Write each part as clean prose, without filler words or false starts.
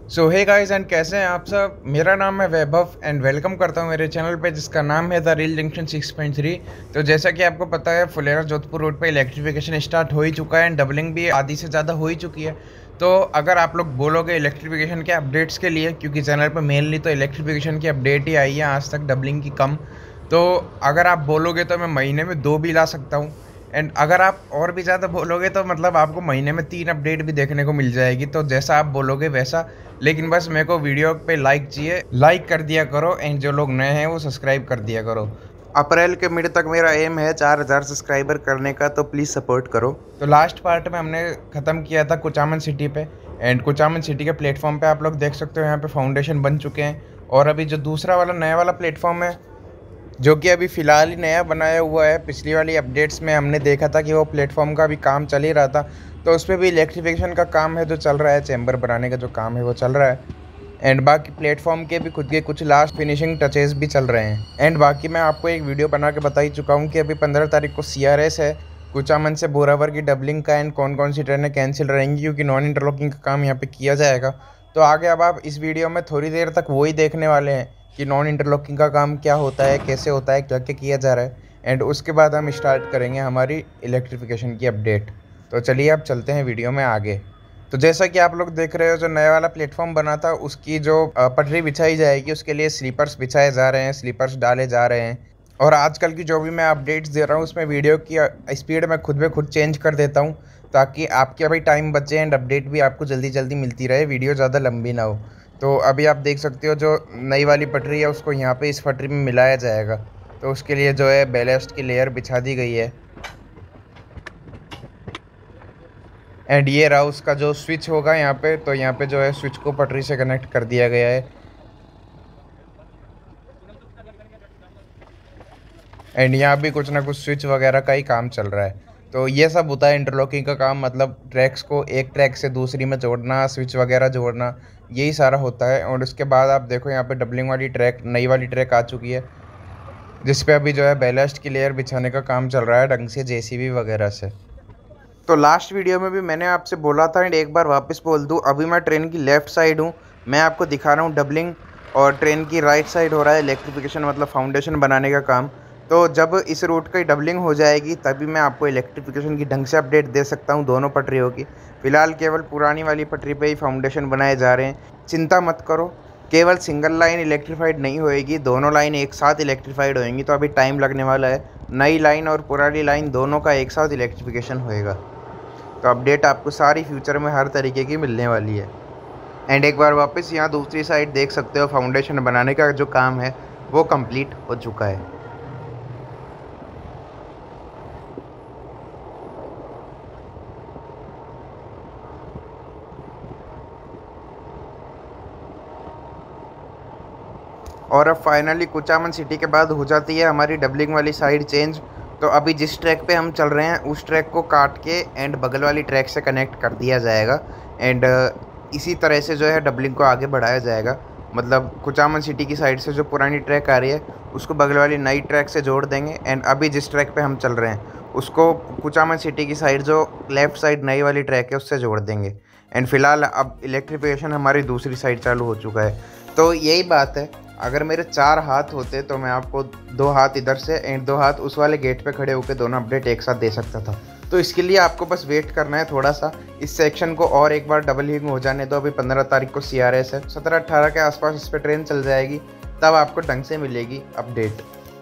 So hey guys and कैसे हैं आप सब। मेरा नाम है वैभव एंड वेलकम करता हूं मेरे चैनल पे जिसका नाम है द रील जंक्शन 6.3। तो जैसा कि आपको पता है फुलेरा जोधपुर रोड पे इलेक्ट्रिफिकेशन स्टार्ट हो ही चुका है एंड डबलिंग भी आधी से ज़्यादा हो ही चुकी है। तो अगर आप लोग बोलोगे इलेक्ट्रिफिकेशन के अपडेट्स के लिए, क्योंकि चैनल पर मेनली तो इलेक्ट्रिफिकेशन की अपडेट ही आई है आज तक, डबलिंग की कम। तो अगर आप बोलोगे तो मैं महीने में 2 भी ला सकता हूँ। एंड अगर आप और भी ज़्यादा बोलोगे तो मतलब आपको महीने में 3 अपडेट भी देखने को मिल जाएगी। तो जैसा आप बोलोगे वैसा, लेकिन बस मेरे को वीडियो पे लाइक चाहिए, लाइक कर दिया करो एंड जो लोग नए हैं वो सब्सक्राइब कर दिया करो। अप्रैल के मिड तक मेरा एम है 4000 सब्सक्राइबर करने का, तो प्लीज़ सपोर्ट करो। तो लास्ट पार्ट में हमने ख़त्म किया था कुचामन सिटी पे एंड कुचामन सिटी के प्लेटफॉर्म पे आप लोग देख सकते हो यहाँ पे फाउंडेशन बन चुके हैं। और अभी जो दूसरा वाला नया वाला प्लेटफॉर्म है जो कि अभी फ़िलहाल ही नया बनाया हुआ है, पिछली वाली अपडेट्स में हमने देखा था कि वो प्लेटफॉर्म का भी काम चल ही रहा था, तो उस पर भी इलेक्ट्रिफिकेशन का काम है जो चल रहा है, चैम्बर बनाने का जो काम है वो चल रहा है। एंड बाकी प्लेटफॉर्म के भी खुद के कुछ लास्ट फिनिशिंग टचेस भी चल रहे हैं। एंड बाकी मैं आपको एक वीडियो बना के बता ही चुका हूँ कि अभी 15 तारीख को CRS है कुचामन से बोरावर की डबलिंग का एंड कौन कौन सी ट्रेनें कैंसिल रहेंगी क्योंकि नॉन इंटरलॉकिंग का काम यहाँ पे किया जाएगा। तो आगे अब आप इस वीडियो में थोड़ी देर तक वही देखने वाले हैं कि नॉन इंटरलॉकिंग का काम क्या होता है, कैसे होता है, क्या क्या किया जा रहा है। एंड उसके बाद हम स्टार्ट करेंगे हमारी इलेक्ट्रिफिकेशन की अपडेट। तो चलिए अब चलते हैं वीडियो में आगे। तो जैसा कि आप लोग देख रहे हो, जो नया वाला प्लेटफॉर्म बना था उसकी जो पटरी बिछाई जाएगी उसके लिए स्लीपर्स बिछाए जा रहे हैं, स्लीपर्स डाले जा रहे हैं। और आजकल की जो भी मैं अपडेट्स दे रहा हूँ उसमें वीडियो की स्पीड मैं खुद ब खुद चेंज कर देता हूँ ताकि आपके अभी टाइम बचे एंड अपडेट भी आपको जल्दी जल्दी मिलती रहे, वीडियो ज़्यादा लंबी ना हो। तो अभी आप देख सकते हो जो नई वाली पटरी है उसको यहाँ पे इस पटरी में मिलाया जाएगा, तो उसके लिए जो है बैलेस्ट की लेयर बिछा दी गई है। एंड ये रहा उसका जो स्विच होगा यहाँ पे, तो यहाँ पे जो है स्विच को पटरी से कनेक्ट कर दिया गया है। एंड यहाँ भी कुछ ना कुछ स्विच वगैरह का ही काम चल रहा है। तो ये सब होता है इंटरलॉकिंग का काम, मतलब ट्रैक्स को एक ट्रैक से दूसरी में जोड़ना, स्विच वगैरह जोड़ना, यही सारा होता है। और उसके बाद आप देखो यहाँ पे डबलिंग वाली ट्रैक, नई वाली ट्रैक आ चुकी है जिस पे अभी जो है बैलेस्ट की लेयर बिछाने का काम चल रहा है ढंग से JCB वगैरह से। तो लास्ट वीडियो में भी मैंने आपसे बोला था एंड एक बार वापस बोल दूँ, अभी मैं ट्रेन की लेफ़्ट साइड हूँ, मैं आपको दिखा रहा हूँ डबलिंग, और ट्रेन की राइट साइड हो रहा है इलेक्ट्रिफिकेशन, मतलब फाउंडेशन बनाने का काम। तो जब इस रूट की डबलिंग हो जाएगी तभी मैं आपको इलेक्ट्रिफिकेशन की ढंग से अपडेट दे सकता हूँ दोनों पटरियों की। फ़िलहाल केवल पुरानी वाली पटरी पे ही फाउंडेशन बनाए जा रहे हैं। चिंता मत करो, केवल सिंगल लाइन इलेक्ट्रीफाइड नहीं होएगी, दोनों लाइन एक साथ इलेक्ट्रीफाइड होएंगी। तो अभी टाइम लगने वाला है, नई लाइन और पुरानी लाइन दोनों का एक साथ इलेक्ट्रिफिकेशन होएगा। तो अपडेट आपको सारी फ्यूचर में हर तरीके की मिलने वाली है। एंड एक बार वापस यहाँ दूसरी साइड देख सकते हो, फाउंडेशन बनाने का जो काम है वो कंप्लीट हो चुका है। और अब फाइनली कुचामन सिटी के बाद हो जाती है हमारी डबलिंग वाली साइड चेंज। तो अभी जिस ट्रैक पे हम चल रहे हैं उस ट्रैक को काट के एंड बगल वाली ट्रैक से कनेक्ट कर दिया जाएगा। एंड इसी तरह से जो है डबलिंग को आगे बढ़ाया जाएगा, मतलब कुचामन सिटी की साइड से जो पुरानी ट्रैक आ रही है उसको बगल वाली नई ट्रैक से जोड़ देंगे। एंड अभी जिस ट्रैक पे हम चल रहे हैं उसको कुचामन सिटी की साइड जो लेफ़्ट साइड नई वाली ट्रैक है उससे जोड़ देंगे। एंड फिलहाल अब इलेक्ट्रिफिकेशन हमारी दूसरी साइड चालू हो चुका है। तो यही बात है, अगर मेरे 4 हाथ होते तो मैं आपको 2 हाथ इधर से एंड 2 हाथ उस वाले गेट पे खड़े होकर दोनों अपडेट एक साथ दे सकता था। तो इसके लिए आपको बस वेट करना है थोड़ा सा, इस सेक्शन को और एक बार डबलिंग हो जाने दो। अभी 15 तारीख को CRS है, 17-18 के आसपास इस पर ट्रेन चल जाएगी, तब आपको ढंग से मिलेगी अपडेट।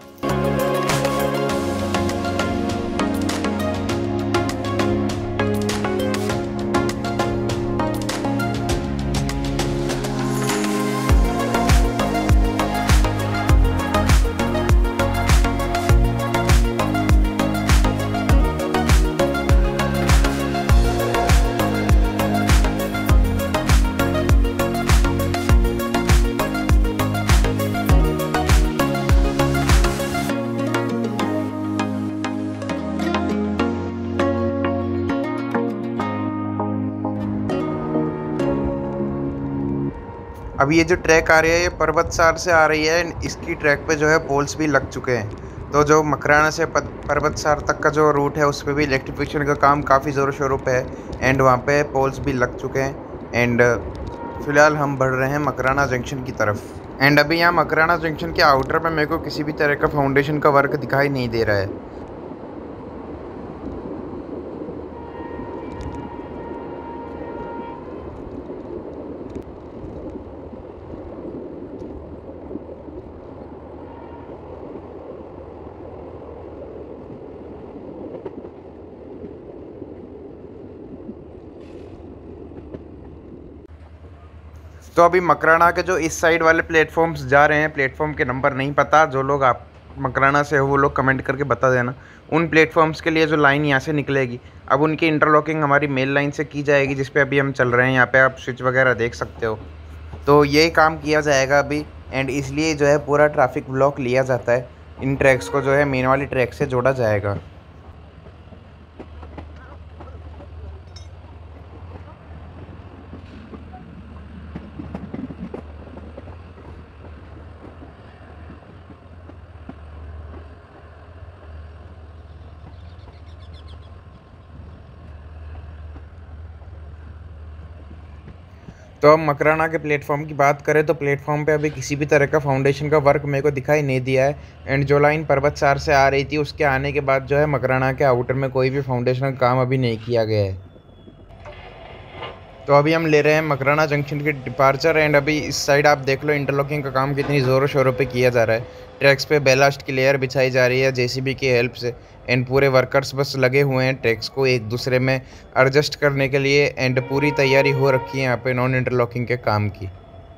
अब ये जो ट्रैक आ रही है ये पर्वतसार से आ रही है, इसकी ट्रैक पे जो है पोल्स भी लग चुके हैं। तो जो मकराना से पर्वतसार तक का जो रूट है उस पर भी इलेक्ट्रिफिकेशन का काम काफ़ी ज़ोरों शोरों पे है एंड वहाँ पे पोल्स भी लग चुके हैं। एंड फ़िलहाल हम बढ़ रहे हैं मकराना जंक्शन की तरफ। एंड अभी यहाँ मकराना जंक्शन के आउटर में मेरे को किसी भी तरह का फाउंडेशन का वर्क दिखाई नहीं दे रहा है। तो अभी मकराना के जो इस साइड वाले प्लेटफॉर्म्स जा रहे हैं, प्लेटफॉर्म के नंबर नहीं पता, जो लोग आप मकराना से हो वो लोग कमेंट करके बता देना। उन प्लेटफॉर्म्स के लिए जो लाइन यहाँ से निकलेगी, अब उनकी इंटरलॉकिंग हमारी मेल लाइन से की जाएगी, जिस पे अभी हम चल रहे हैं। यहाँ पे आप स्विच वगैरह देख सकते हो। तो ये काम किया जाएगा अभी, एंड इसलिए जो है पूरा ट्रैफिक ब्लॉक लिया जाता है। इन ट्रैक्स को जो है मेन वाली ट्रैक से जोड़ा जाएगा। तो अब मकराना के प्लेटफॉर्म की बात करें तो प्लेटफॉर्म पे अभी किसी भी तरह का फाउंडेशन का वर्क मेरे को दिखाई नहीं दिया है। एंड जो लाइन पर्वत सार से आ रही थी, उसके आने के बाद जो है मकराना के आउटर में कोई भी फाउंडेशन का काम अभी नहीं किया गया है। तो अभी हम ले रहे हैं मकराना जंक्शन के डिपार्चर। एंड अभी इस साइड आप देख लो इंटरलॉकिंग का काम कितनी ज़ोरों शोरों पे किया जा रहा है। ट्रैक्स पे बेलास्ट की लेयर बिछाई जा रही है जेसीबी की हेल्प से। एंड पूरे वर्कर्स बस लगे हुए हैं ट्रैक्स को एक दूसरे में एडजस्ट करने के लिए। एंड पूरी तैयारी हो रखी है यहाँ पे नॉन इंटरलॉकिंग के काम की।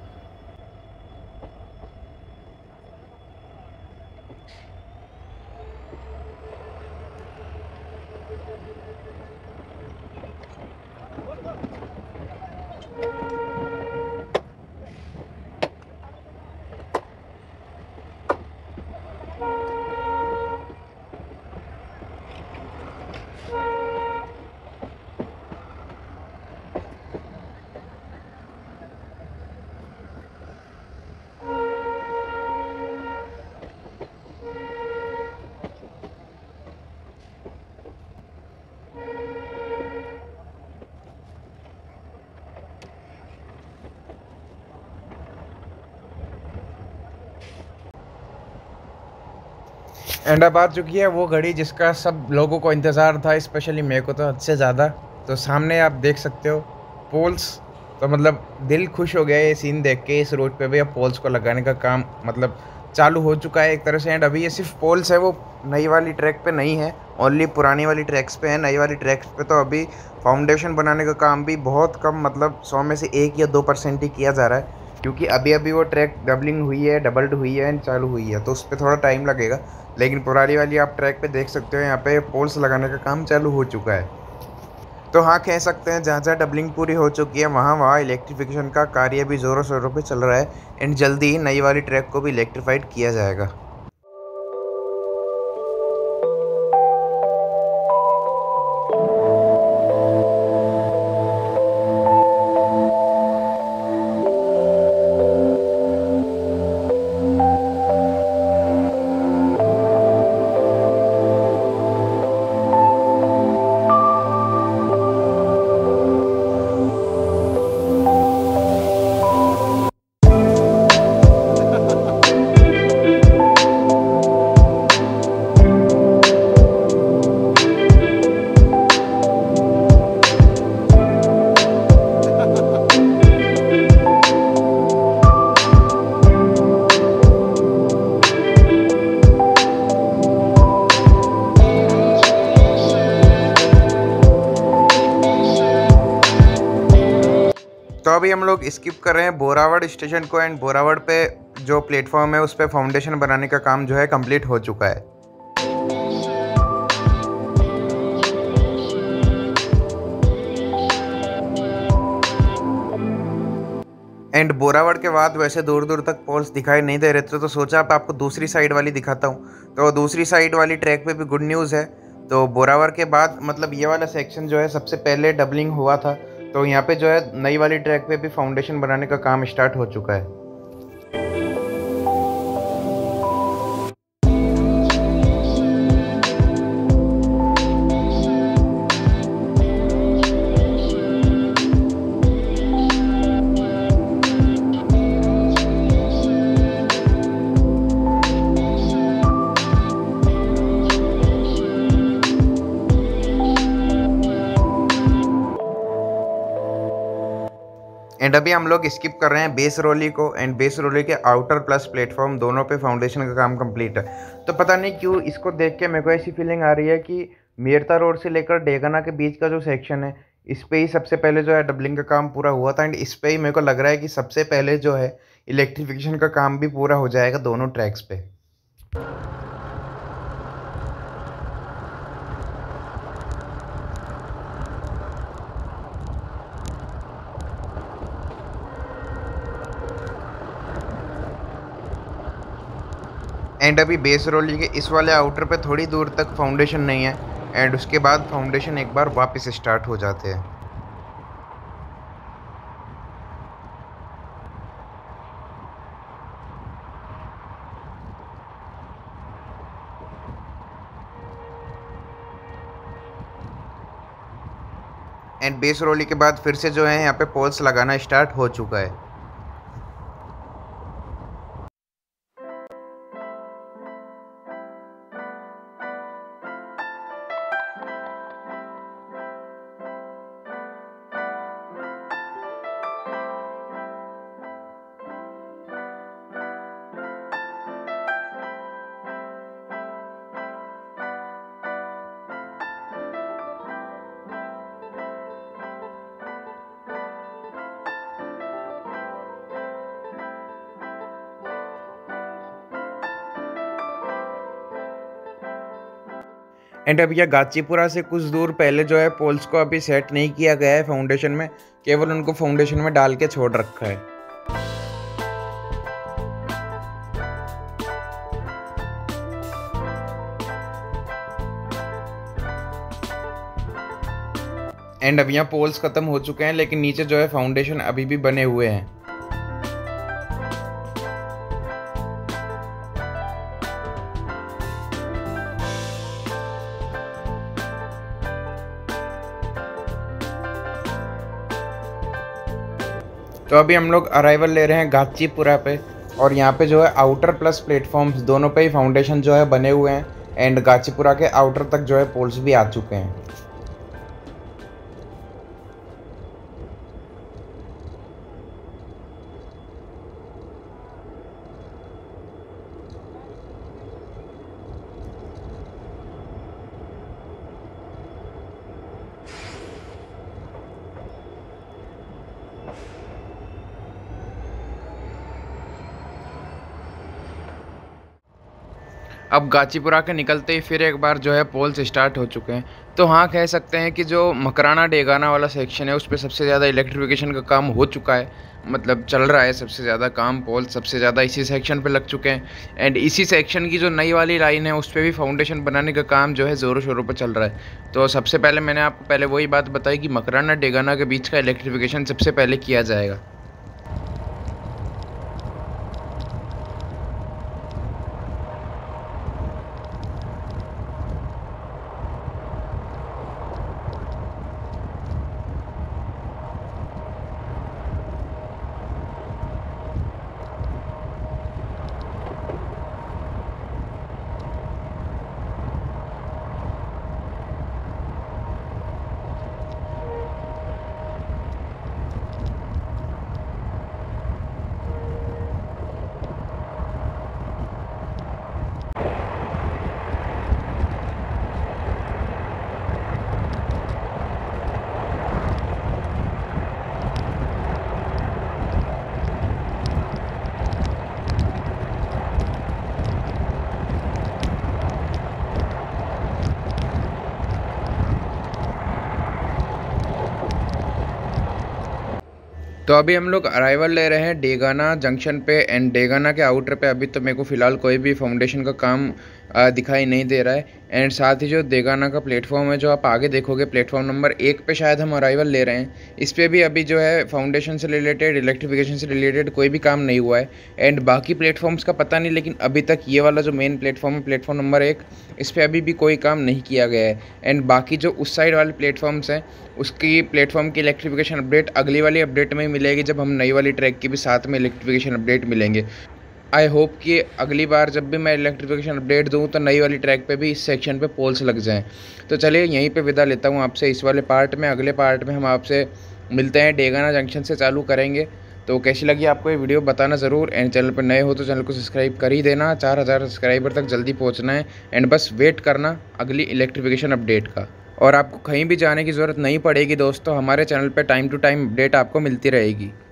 एंड अब आ चुकी है वो घड़ी जिसका सब लोगों को इंतज़ार था, स्पेशली मेरे को तो हद से ज़्यादा। तो सामने आप देख सकते हो पोल्स। तो मतलब दिल खुश हो गया ये सीन देख के। इस रोड पे भी अब पोल्स को लगाने का काम मतलब चालू हो चुका है एक तरह से। एंड अभी ये सिर्फ पोल्स है, वो नई वाली ट्रैक पे नहीं है, ओनली पुरानी वाली ट्रैक्स पे है। नई वाली ट्रैक्स पे तो अभी फाउंडेशन बनाने का काम भी बहुत कम, मतलब 100 में से 1 या 2% ही किया जा रहा है, क्योंकि अभी अभी वो ट्रैक डबलिंग हुई है, डबल्ड हुई है एंड चालू हुई है, तो उस पर थोड़ा टाइम लगेगा। लेकिन पुरानी वाली आप ट्रैक पे देख सकते हो, यहाँ पे पोल्स लगाने का काम चालू हो चुका है। तो हाँ, कह सकते हैं जहाँ जहाँ डबलिंग पूरी हो चुकी है वहाँ वहाँ इलेक्ट्रिफिकेशन का कार्य भी ज़ोरों शोरों पे चल रहा है। एंड जल्दी ही नई वाली ट्रैक को भी इलेक्ट्रीफाइड किया जाएगा। तो अभी हम लोग स्किप कर रहे हैं बोरावड़ स्टेशन को। एंड बोरावड़ पे जो प्लेटफॉर्म है उस पर फाउंडेशन बनाने का काम जो है कंप्लीट हो चुका है। एंड बोरावड़ के बाद वैसे दूर दूर तक पोल्स दिखाई नहीं दे रहे थे, तो सोचा आप आपको दूसरी साइड वाली दिखाता हूँ। तो दूसरी साइड वाली ट्रैक पे भी गुड न्यूज़ है। तो बोरावड़ के बाद मतलब ये वाला सेक्शन जो है सबसे पहले डबलिंग हुआ था, तो यहाँ पे जो है नई वाली ट्रैक पे भी फाउंडेशन बनाने का काम स्टार्ट हो चुका है। एंड अभी हम लोग स्किप कर रहे हैं बेस रोली को, एंड बेस रोली के आउटर प्लस प्लेटफॉर्म दोनों पे फाउंडेशन का काम कंप्लीट है। तो पता नहीं क्यों इसको देख के मेरे को ऐसी फीलिंग आ रही है कि मेरता रोड से लेकर डेगाना के बीच का जो सेक्शन है, इस पे ही सबसे पहले जो है डबलिंग का काम पूरा हुआ था, एंड इस पे ही मेरे को लग रहा है कि सबसे पहले जो है इलेक्ट्रिफिकेशन का काम भी पूरा हो जाएगा दोनों ट्रैक्स पे। एंड अभी बेस रोली के इस वाले आउटर पे थोड़ी दूर तक फाउंडेशन नहीं है, एंड उसके बाद फाउंडेशन एक बार वापस स्टार्ट हो जाते हैं। एंड बेस रोली के बाद फिर से जो है यहाँ पे पोल्स लगाना स्टार्ट हो चुका है। एंड अब यह गाचीपुरा से कुछ दूर पहले जो है पोल्स को अभी सेट नहीं किया गया है फाउंडेशन में, केवल उनको फाउंडेशन में डाल के छोड़ रखा है। एंड अब यहाँ पोल्स खत्म हो चुके हैं, लेकिन नीचे जो है फाउंडेशन अभी भी बने हुए हैं। तो अभी हम लोग अराइवल ले रहे हैं गाचीपुरा पे, और यहाँ पे जो है आउटर प्लस प्लेटफॉर्म्स दोनों पे ही फाउंडेशन जो है बने हुए हैं, एंड गाचीपुरा के आउटर तक जो है पोल्स भी आ चुके हैं। अब गाचीपुरा के निकलते ही फिर एक बार जो है पोल्स स्टार्ट हो चुके हैं। तो हाँ, कह सकते हैं कि जो मकराना डेगाना वाला सेक्शन है उस पर सबसे ज़्यादा इलेक्ट्रिफिकेशन का काम हो चुका है, मतलब चल रहा है सबसे ज़्यादा काम। पोल्स सबसे ज़्यादा इसी सेक्शन पे लग चुके हैं, एंड इसी सेक्शन की जो नई वाली लाइन है उस पर भी फाउंडेशन बनाने का काम जो है ज़ोरों शोरों पर चल रहा है। तो सबसे पहले मैंने आपको पहले वही बात बताई कि मकराना डेगाना के बीच का इलेक्ट्रिफिकेशन सबसे पहले किया जाएगा। तो अभी हम लोग अराइवल ले रहे हैं डेगाना जंक्शन पे, एंड डेगाना के आउटर पे अभी तो मेरे को फ़िलहाल कोई भी फाउंडेशन का काम दिखाई नहीं दे रहा है। एंड साथ ही जो डेगाना का प्लेटफॉर्म है, जो आप आगे देखोगे प्लेटफॉर्म नंबर 1 पे शायद हम अराइवल ले रहे हैं, इस पर भी अभी जो है फाउंडेशन से रिलेटेड इलेक्ट्रिफिकेशन से रिलेटेड कोई भी काम नहीं हुआ है। एंड बाकी प्लेटफॉर्म्स का पता नहीं, लेकिन अभी तक ये वाला जो मेन प्लेटफॉर्म है प्लेटफॉर्म नंबर 1, इस पर अभी भी कोई काम नहीं किया गया है। एंड बाकी जो उस साइड वाले प्लेटफॉर्म्स हैं उसकी प्लेटफॉर्म की इलेक्ट्रिफिकेशन अपडेट अगली वाली अपडेट में ही मिलेगी, जब हम नई वाली ट्रैक की भी साथ में इलेक्ट्रिफिकेशन अपडेट मिलेंगे। आई होप कि अगली बार जब भी मैं इलेक्ट्रिफिकेशन अपडेट दूँ तो नई वाली ट्रैक पे भी इस सेक्शन पे पोल्स लग जाएं। तो चलिए यहीं पे विदा लेता हूँ आपसे इस वाले पार्ट में। अगले पार्ट में हम आपसे मिलते हैं डेगाना जंक्शन से चालू करेंगे। तो कैसी लगी आपको ये वीडियो बताना ज़रूर। एंड चैनल पर नए हो तो चैनल को सब्सक्राइब कर ही देना। 4000 सब्सक्राइबर तक जल्दी पहुंचना है एंड बस वेट करना अगली इलेक्ट्रिफिकेशन अपडेट का। और आपको कहीं भी जाने की ज़रूरत नहीं पड़ेगी दोस्तों, हमारे चैनल पर टाइम टू टाइम अपडेट आपको मिलती रहेगी।